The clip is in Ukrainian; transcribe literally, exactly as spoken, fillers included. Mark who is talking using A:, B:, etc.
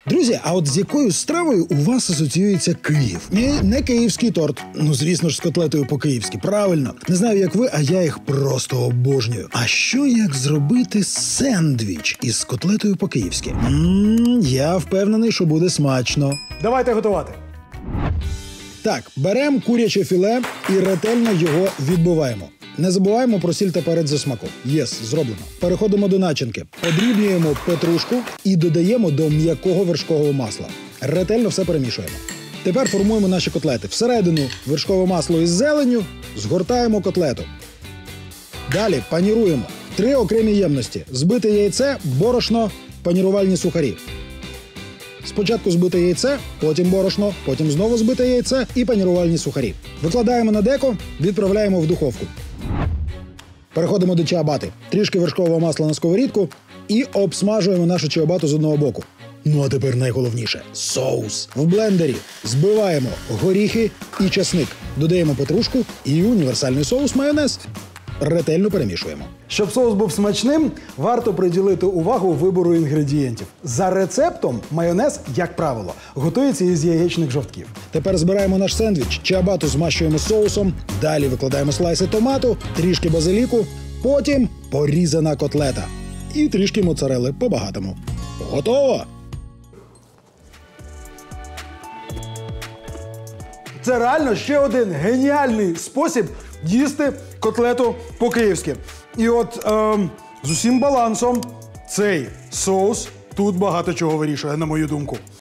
A: Друзі, а от з якою стравою у вас асоціюється Київ? Ні, не київський торт. Ну, звісно ж, з котлетою по-київськи. Правильно. Не знаю, як ви, а я їх просто обожнюю. А що, як зробити сендвіч із котлетою по-київськи? Ммм, я впевнений, що буде смачно.
B: Давайте готувати.
A: Так, беремо куряче філе і ретельно його відбиваємо. Не забуваємо про сіль та перець за смаком. Єс, зроблено. Переходимо до начинки. Подрібнюємо петрушку і додаємо до м'якого вершкового масла. Ретельно все перемішуємо. Тепер формуємо наші котлети. Всередину вершкове масло із зеленню, згортаємо котлету. Далі паніруємо. Три окремі ємності. Збите яйце, борошно, панірувальні сухарі. Спочатку збите яйце, потім борошно, потім знову збите яйце і панірувальні сухарі. Викладаємо на деко, відправляємо в духовку. Переходимо до чиабати. Трішки вершкового масла на сковорідку і обсмажуємо нашу чиабату з одного боку. Ну а тепер найголовніше – соус. В блендері збиваємо горіхи і часник. Додаємо петрушку і універсальний соус майонез. Ретельно перемішуємо.
B: Щоб соус був смачним, варто приділити увагу вибору інгредієнтів. За рецептом майонез, як правило, готується із яєчних жовтків.
A: Тепер збираємо наш сендвіч, чиабату змащуємо соусом, далі викладаємо слайси томату, трішки базиліку, потім порізана котлета і трішки моцарели по-багатому. Готово!
B: Це реально ще один геніальний спосіб їсти котлету по-київськи. І от ем, з усім балансом цей соус тут багато чого вирішує, на мою думку.